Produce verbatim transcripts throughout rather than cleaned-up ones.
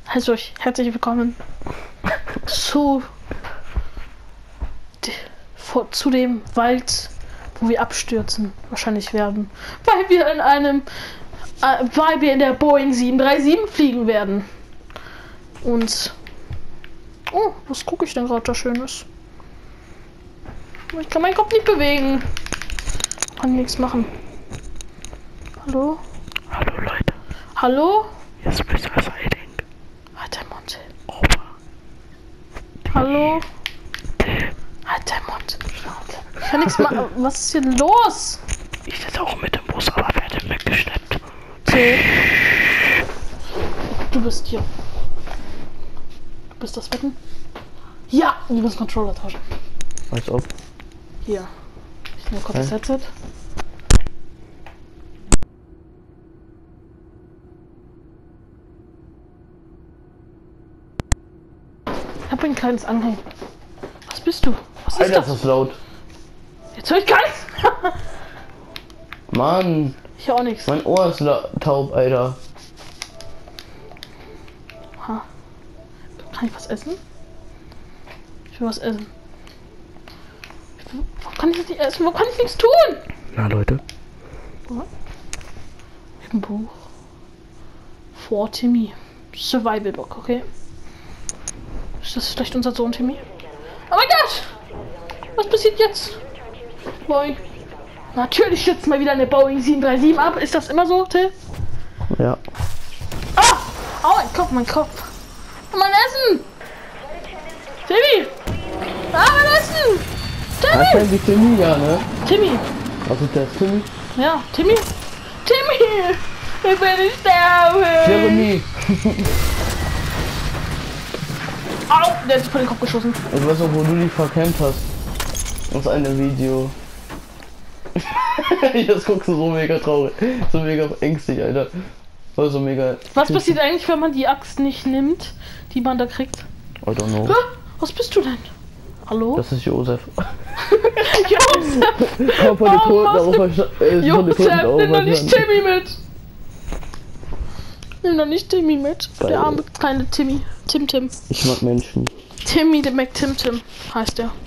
Also herzlich willkommen zu, vor, zu dem Wald, wo wir abstürzen wahrscheinlich werden, weil wir in einem, äh, weil wir in der Boeing sieben drei sieben fliegen werden. Und oh, was gucke ich denn gerade da Schönes? Ich kann meinen Kopf nicht bewegen. Kann nichts machen. Hallo? Hallo Leute. Hallo? Jetzt bist du was Hiding. Halt dein Mund. Opa. Hallo? Tim. Halt dein Mund. Ich kann nichts machen. Was ist hier los? Ich sitze auch mit dem Bus, aber werde weggeschleppt. Till. Du bist hier. Du bist das Wetten? Ja! Du musst Controller tauschen. Als ob. Hier. Ich nehme kurz das Headset. Ich habe ein kleines Anhängen. Was bist du? Was ist Alter, das? das ist laut. Jetzt höre ich gar nichts. Mann, Ich höre auch nichts. mein Ohr ist taub, Alter. Ha. Kann ich was essen? Ich will was essen. Ich will, warum kann ich das nicht essen? Warum kann ich nichts tun? Na Leute. Ich hab ein Buch. For Timmy. Survival Book, okay. Ist das vielleicht unser Sohn Timmy? Oh mein Gott! Was passiert jetzt? Boy. Natürlich stürzt mal wieder eine Boeing sieben drei sieben ab. Ist das immer so, Till? Ja. Ah! Oh, mein Kopf, mein Kopf. Mein Essen! Timmy! Ah, mein Essen! Das Timmy! nennt sich Timmy, ja, ne? Timmy! Was ist das, Timmy? Ja, Timmy! Timmy! Ich will nicht sterben! Jeremy! Au! Der ist vor den Kopf geschossen. Ich weiß auch, wo du dich verkämmt hast. Das eine Video. Jetzt guckst du so mega traurig. So mega ängstlich, Alter. Voll so mega. Was passiert eigentlich, wenn man die Axt nicht nimmt, die man da kriegt? I don't know. Ah, was bist du denn? Hallo? Das ist Josef. Josef! Komm von den Warum Toten machst auf du- der Sta- äh, von den Josef, Toten nimm doch nicht auferstanden. Timmy mit! Nimm doch nicht Timmy mit. Geil. Der arme kleine Timmy. Tim Tim. Ich mag Menschen. Timmy the McTim Tim heißt er.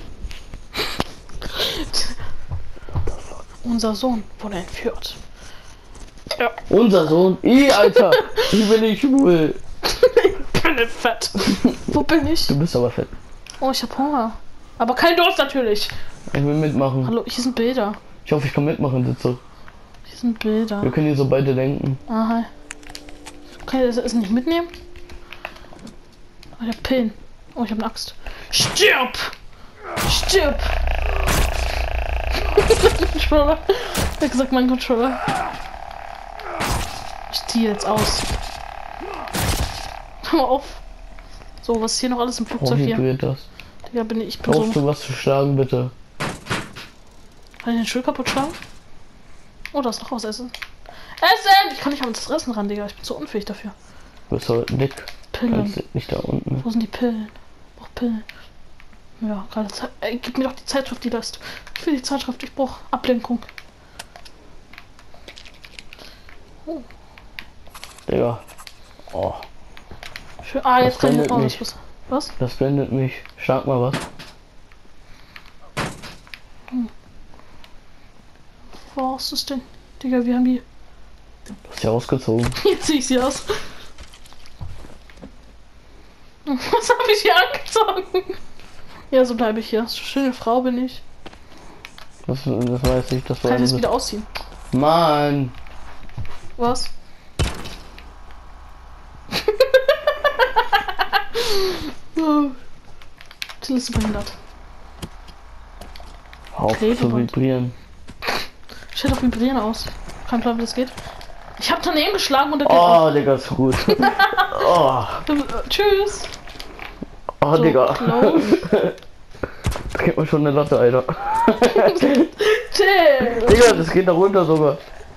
Unser Sohn wurde entführt. Ja. Unser Sohn. I, Alter. Ich bin nicht schwul. Ich bin nicht fett. Wo bin ich? Du bist aber fett. Oh, ich hab Hunger. Aber kein Durst natürlich. Ich will mitmachen. Hallo, hier sind Bilder. Ich hoffe, ich kann mitmachen, Sitze. Hier sind Bilder. Wir können hier so beide denken. Aha. Kann ich das Essen nicht mitnehmen? Oh, ich hab Pillen. Oh, ich hab eine Axt. Stirb! Stirb! Controller. Ich hab gesagt, mein Controller. Ich ziehe jetzt aus. Hör mal auf. So, was ist hier noch alles im Oh, Flugzeug hier? vibriert das. Digga, bin ich, ich bin Brauchst so. du was zu schlagen, bitte? Kann ich den Stuhl kaputt schlagen? Oh, da ist noch was essen. Essen! Ich kann nicht an das Essen ran, Digga. Ich bin so unfähig dafür. Du bist so dick. Pillen. Kannst nicht da unten. Wo sind die Pillen? Ich brauch Pillen. Ja, gerade Zeit. Ey, gib mir doch die Zeitschrift, die da ist. Ich will die Zeitschrift, ich brauch Ablenkung. Oh, Digga. Oh, schön. Ah, jetzt Das kann ich blendet oh, mich. was. Was? das blendet mich. Schlag mal was. Was ist denn? Digga, wir haben die. Du hast ja ausgezogen. Jetzt zieh ich sie aus. Was habe ich hier angezogen? Ja, so bleibe ich hier. Schöne Frau bin ich. Das, das weiß ich. Das war Kann ich das eine- wieder ausziehen? Mann. Was? Oh. Till ist behindert. Hör auf zu Klebeband. vibrieren. Steht auf Vibrieren aus. Kein Plan, wie das geht. Ich habe daneben geschlagen und der Oh, Digga, ist gut. Oh, geht. Äh, tschüss. oh So, Digga. close. Da geht man schon eine Latte, Alter. Till. Digga, das geht da runter sogar.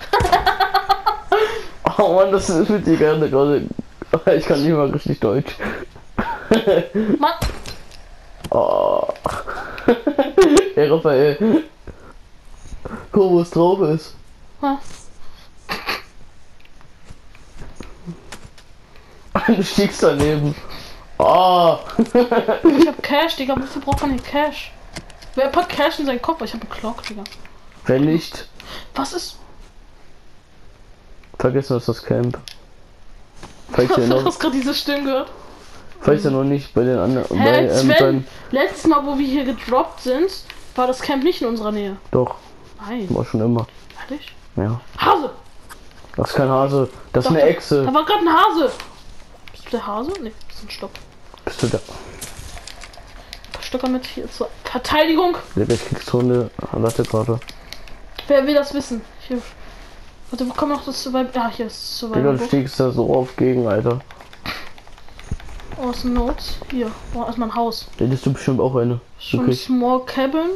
Oh Mann, das ist mit dir gerne gerade. Ich kann nicht mal richtig Deutsch. Mann. Oh. Ey, Raphael. Guck, wo es drauf ist. Was? Du stiegst daneben. Oh. Ich hab Cash, Digga. Wofür braucht man hier Cash? Wer packt Cash in seinen Kopf? Ich hab einen Clock, Digga. Wenn nicht, Was ist? vergessen wir das Camp. Falls ihr Du noch, hast gerade diese Stimmen gehört. falls ihr noch nicht bei den anderen, Hä, bei, ähm, Sven, beim, letztes Mal, wo wir hier gedroppt sind, war das Camp nicht in unserer Nähe. doch, Nein. war schon immer. Ehrlich? Ja. Hase! Das ist kein Hase, das ist Doch, eine Da Echse. war gerade ein Hase. Bist du der Hase? Ne, das ist ein Stock. Bist du da? Ein paar Stöcker mit hier zur Verteidigung. Der Kriegshunde hatte gerade. Wer will das wissen? Hier. Warte, wo kommt noch das Survival? Ah, hier ist Digga, Survival. du stiegst da so auf gegen, Alter. Oh, ist ein Notes. Hier. Oh, erstmal ein Haus. Da hättest du bestimmt auch eine. Schon ein Wirklich. Small Cabin.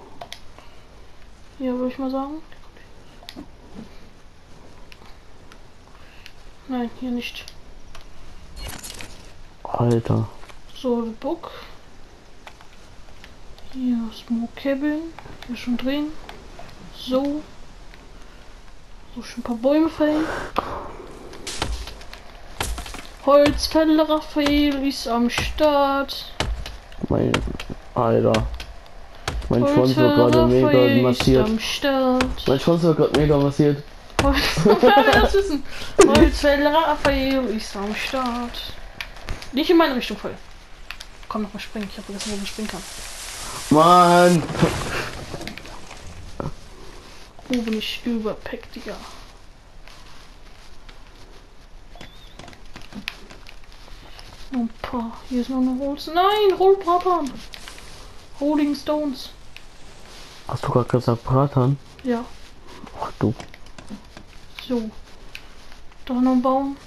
Hier würde ich mal sagen. Nein, hier nicht. Alter. So, the book. Hier, Small Cabin. Hier schon drin. So. So, schon ein paar Bäume fällen. Holzfäller Raphael ist am Start. Mein. Alter. Mein Schwanz wird Holzfäller gerade mega Raphael ist massiert. am Start. Mein Schwanz wird gerade mega massiert. Holz- Wer will das wissen? Holzfäller Raphael ist am Start. Nicht in meine Richtung voll. Komm noch mal springen. Ich habe vergessen, wo man springen kann. Mann! Wo bin ich überpackt, Digga? Noch ein paar. Hier ist noch eine Holz. Nein, Rollbratan. Rolling Stones. Hast du gerade gesagt Bratan? Ja, Ach du. so. Da noch ein Baum.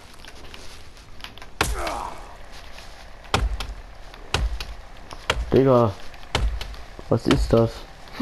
Digga. Was ist das?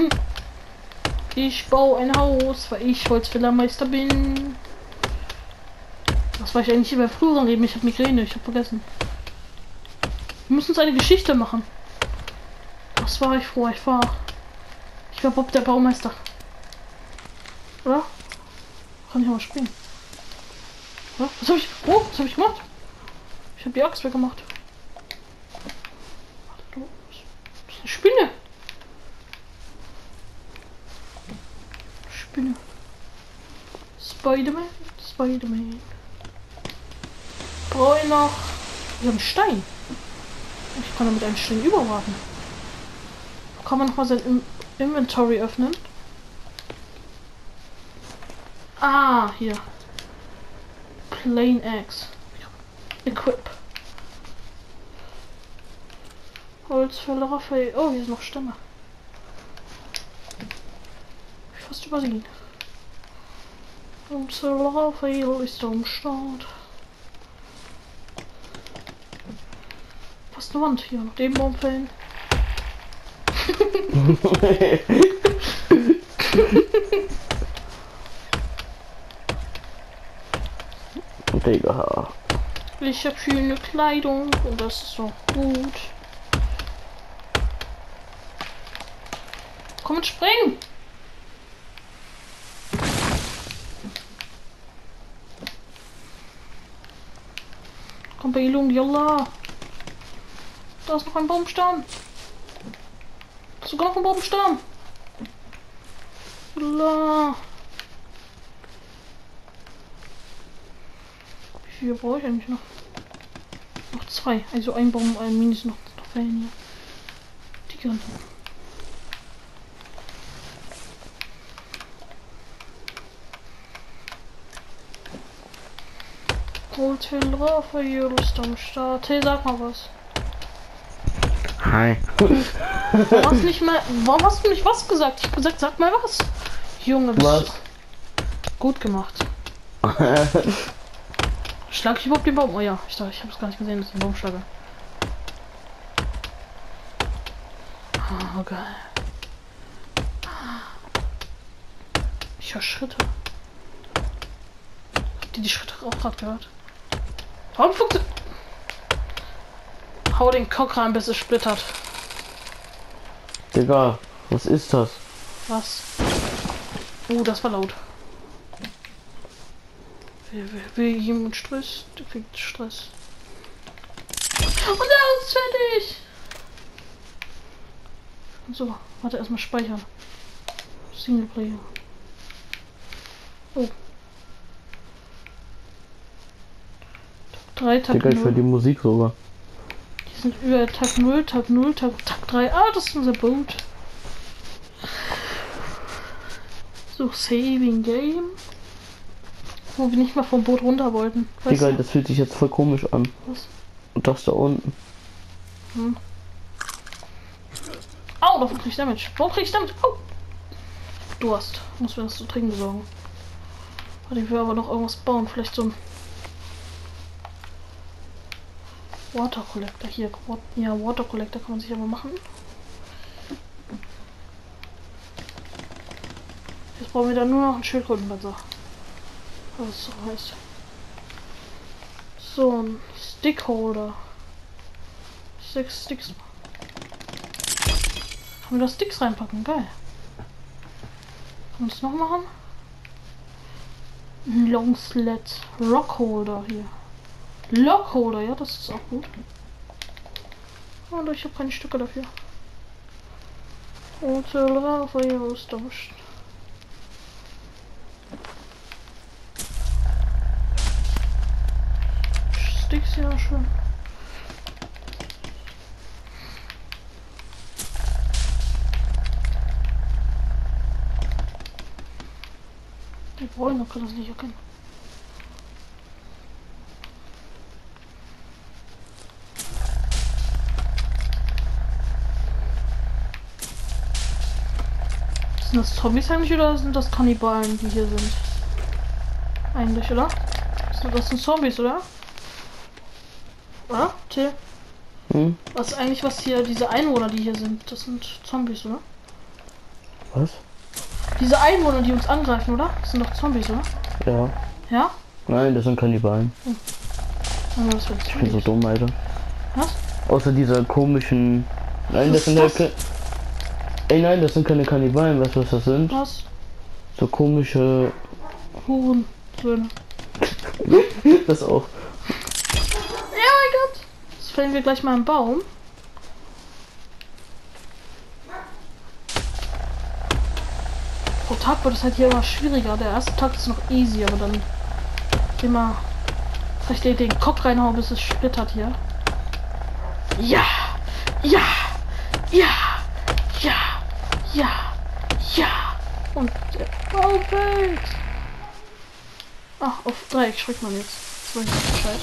Ich baue ein Haus, weil ich Holzfällermeister bin. Was war ich eigentlich über früheren Leben? Ich habe Migräne, ich habe vergessen. Wir müssen uns eine Geschichte machen. Was war ich vor? Ich war. Ich war Bob der Baumeister. Oder? Kann ich mal springen. Oder? Was habe ich. Oh, was habe ich gemacht? Ich habe die Axt weggemacht. Warte, du. Das ist eine Spinne. Spinne. Spider-Man. Spider-Man. Brauche ich noch. Wir haben Stein. Ich kann damit einen Stein überwarten. Kann man noch mal sein In Inventory öffnen? Ah, hier. Plain Axe. Equip. Holzfäller Raphael. Oh, hier ist noch Stämme. Ich fast übersehen. Holzfäller Raphael ist am Start. Fast eine Wand hier. Noch den Baum fällen. Digga. Ich habe schöne Kleidung und das ist auch gut. Komm und spring! Komm bei Ilung, yalla! Da ist noch ein Baumstamm. Sogar noch ein Baumstamm. Yalla! Wie viel brauche ich eigentlich noch? Noch zwei. Also ein Baum, ein Minis noch, noch fällen hier. Die ganzen. Hotel Raphael ist am Start. Hey, sag mal was. Hi. Warum hast du nicht mal. Warum hast du nicht was gesagt? Ich hab gesagt, sag mal was. Junge, bist Was? du gut gemacht. Schlag ich überhaupt den Baum? Oh ja, ich dachte, ich habe es gar nicht gesehen, dass ich den Baum schlage. Oh, geil. Ich höre Schritte. Habt ihr die Schritte auch gerade gehört? Warum funktioniert? Hau den Cock rein, bis es splittert. Digga, was ist das? Was? Oh, das war laut. Wer, wer, wer jemand Stress, der kriegt Stress. Und er ist fertig! So, warte, erstmal speichern. Singleplayer. Oh. drei, Tag Digga, ich höre die null. Musik sogar. Die sind über Tag null, Tag null, Tag, Tag drei. Ah, das ist unser Boot. So, Saving Game. Wo wir nicht mal vom Boot runter wollten. Weißt Digga, du? das fühlt sich jetzt voll komisch an. Was? Und das da unten. Hm. Au, davon krieg ich Damage. Warum krieg ich Damage? Au! Durst. Muss mir das zu trinken besorgen. Warte, ich will aber noch irgendwas bauen. Vielleicht so ein Water Collector. Hier, ja, Water Collector kann man sich aber machen. Jetzt brauchen wir dann nur noch einen Schildkrötenpanzer. Was das so heißt. So ein Stickholder. Sechs Sticks. Kann man da Sticks reinpacken? Geil. Kann man das noch machen? Ein Long Sled. Rockholder hier. Lockholder, ja, das ist auch gut. Und ich habe keine Stücke dafür. Hotel Raphael ist da. Sticks ja schön. Die wollen doch, kann das nicht erkennen. Sind das Zombies eigentlich oder sind das Kannibalen, die hier sind? Eigentlich, oder? Das sind Zombies, oder? Oder? Till? Hm? Was ist eigentlich, was hier, diese Einwohner, die hier sind? Das sind Zombies, oder? Was? Diese Einwohner, die uns angreifen, oder? Das sind doch Zombies, oder? Ja. Ja? Nein, das sind Kannibalen. Hm. Oh, das wird Ich bin so dumm, Alter. Was? Außer dieser komischen... Nein, das Was sind ist halt... ke- Ey, nein, das sind keine Kannibalen. Weißt du, was das sind? Was? So komische... Hurensöhne. Das auch. Ja, mein Gott. Jetzt fällen wir gleich mal einen Baum. Pro Tag wird es halt hier immer schwieriger. Der erste Tag ist noch easy, aber dann immer vielleicht den Kopf reinhauen, bis es splittert hier. Ja! Ja! Ja! Ja! Ja! Ja! Und der Baum fällt! Ach, auf Dreieck schreckt man jetzt. Das weiß ich Bescheid.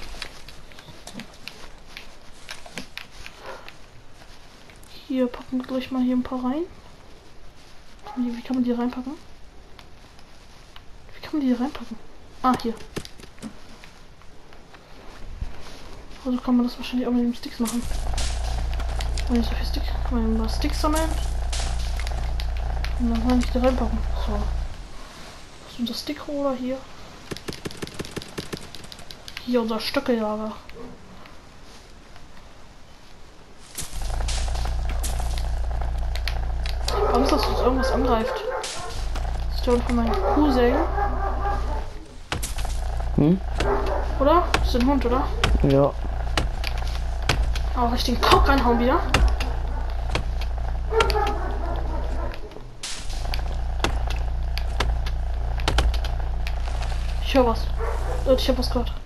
Hier packen wir gleich mal hier ein paar rein. Wie, wie kann man die reinpacken? Wie kann man die hier reinpacken? Ah, hier. Also kann man das wahrscheinlich auch mit den Sticks machen. Wenn ich so viel Stick, kann man mal Sticks sammeln. Und dann kann ich die reinpacken. So. Das ist unser Stickroller hier. Hier unser Stöckelager. Warum ist das, dass uns irgendwas angreift? Das ist der von meinem Cousin. Hm? Oder? Das ist ein Hund, oder? Ja. Auch ich den Kopf reinhauen wieder. Ich höre was. Leute, ich habe was gehört.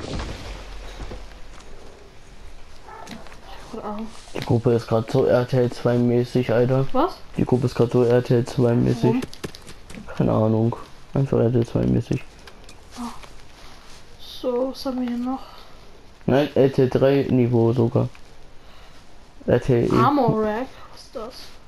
Ich habe keine Ahnung. Die Gruppe ist gerade so R T L zwei mäßig, Alter. Was? Die Gruppe ist gerade so R T L zwei mäßig. Warum? Keine Ahnung. Einfach R T L zwei mäßig. So, was haben wir hier noch? Nein, R T L drei Niveau sogar. R T L. Armor Rack. Was ist das?